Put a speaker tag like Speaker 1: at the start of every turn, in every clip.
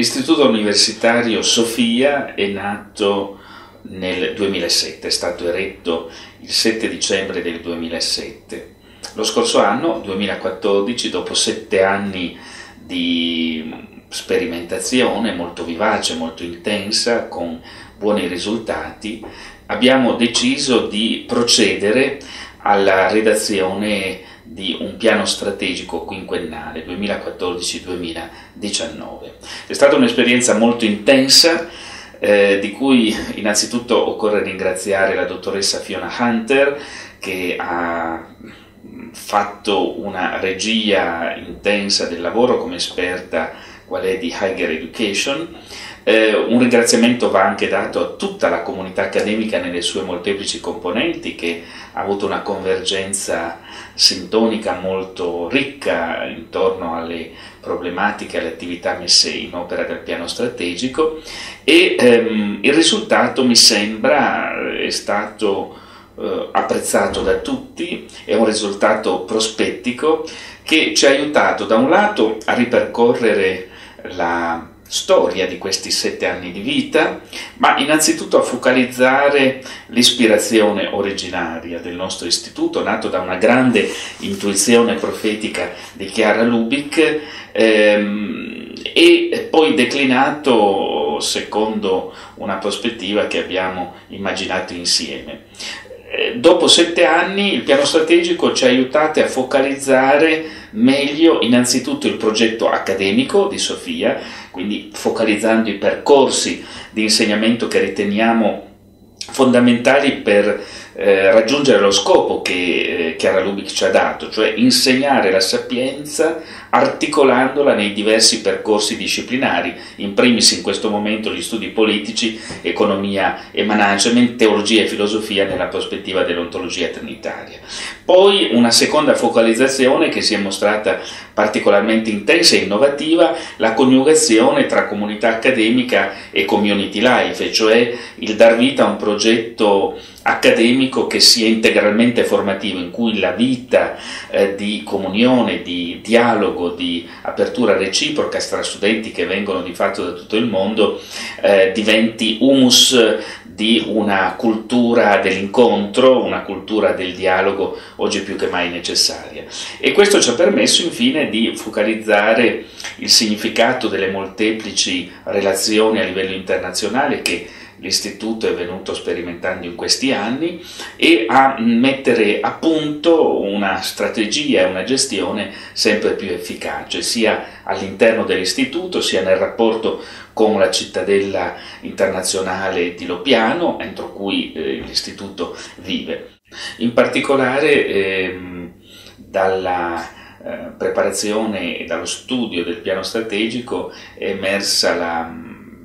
Speaker 1: L'Istituto Universitario Sophia è nato nel 2007, è stato eretto il 7 dicembre del 2007. Lo scorso anno, 2014, dopo 7 anni di sperimentazione molto vivace, molto intensa, con buoni risultati, abbiamo deciso di procedere alla redazione di un piano strategico quinquennale 2014-2019. È stata un'esperienza molto intensa, di cui innanzitutto occorre ringraziare la dottoressa Fiona Hunter, che ha fatto una regia intensa del lavoro come esperta qual è di Higher Education. Un ringraziamento va anche dato a tutta la comunità accademica nelle sue molteplici componenti, che ha avuto una convergenza sintonica molto ricca intorno alle problematiche e alle attività messe in opera del piano strategico, e il risultato, mi sembra, è stato apprezzato da tutti. È un risultato prospettico che ci ha aiutato da un lato a ripercorrere la storia di questi 7 anni di vita, ma innanzitutto a focalizzare l'ispirazione originaria del nostro istituto, nato da una grande intuizione profetica di Chiara Lubich, e poi declinato secondo una prospettiva che abbiamo immaginato insieme. Dopo 7 anni il piano strategico ci ha aiutato a focalizzare meglio innanzitutto il progetto accademico di Sophia, quindi focalizzando i percorsi di insegnamento che riteniamo fondamentali per raggiungere lo scopo che Chiara Lubich ci ha dato, cioè insegnare la sapienza articolandola nei diversi percorsi disciplinari, in primis in questo momento gli studi politici, economia e management, teologia e filosofia nella prospettiva dell'ontologia trinitaria. Poi una seconda focalizzazione che si è mostrata particolarmente intensa e innovativa, la coniugazione tra comunità accademica e community life, cioè il dar vita a un progetto accademico che sia integralmente formativo, in cui la vita di comunione, di dialogo, di apertura reciproca tra studenti che vengono di fatto da tutto il mondo diventi humus di una cultura dell'incontro, una cultura del dialogo oggi più che mai necessaria. E questo ci ha permesso infine di focalizzare il significato delle molteplici relazioni a livello internazionale che l'Istituto è venuto sperimentando in questi anni, e a mettere a punto una strategia e una gestione sempre più efficace, sia all'interno dell'Istituto, sia nel rapporto con la cittadella internazionale di Loppiano, entro cui l'Istituto vive. In particolare dalla preparazione e dallo studio del piano strategico è emersa la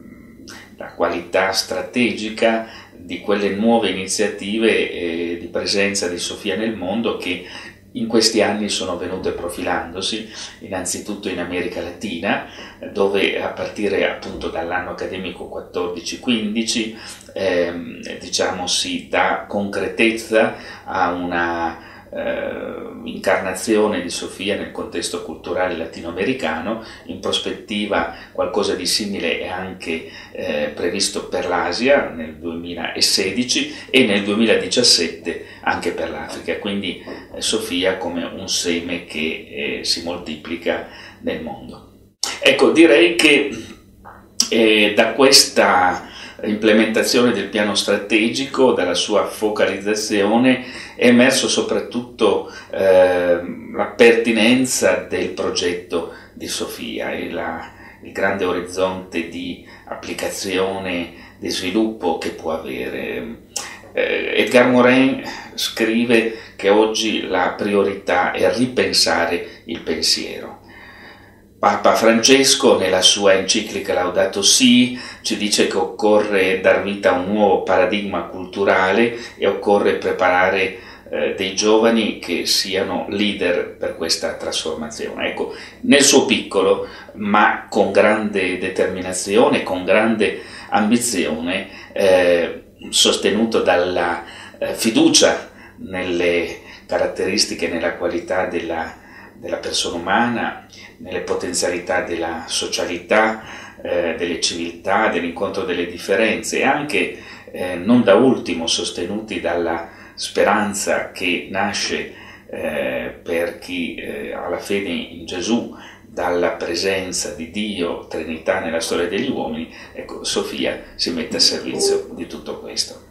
Speaker 1: qualità strategica di quelle nuove iniziative di presenza di Sophia nel mondo che in questi anni sono venute profilandosi, innanzitutto in America Latina, dove a partire appunto dall'anno accademico 14-15 diciamo si dà concretezza a una incarnazione di Sophia nel contesto culturale latinoamericano. In prospettiva qualcosa di simile è anche previsto per l'Asia nel 2016 e nel 2017 anche per l'Africa, quindi Sophia come un seme che si moltiplica nel mondo. Ecco, direi che da questa implementazione del piano strategico, dalla sua focalizzazione, è emerso soprattutto la pertinenza del progetto di Sophia e il grande orizzonte di applicazione, di sviluppo che può avere. Edgar Morin scrive che oggi la priorità è ripensare il pensiero. Papa Francesco, nella sua enciclica Laudato Si, ci dice che occorre dar vita a un nuovo paradigma culturale e occorre preparare dei giovani che siano leader per questa trasformazione. Ecco, nel suo piccolo, ma con grande determinazione, con grande ambizione, sostenuto dalla fiducia nelle caratteristiche e nella qualità della della persona umana, nelle potenzialità della socialità, delle civiltà, dell'incontro delle differenze, e anche non da ultimo sostenuti dalla speranza che nasce per chi ha la fede in Gesù, dalla presenza di Dio, Trinità nella storia degli uomini. Ecco, Sofia si mette a servizio di tutto questo.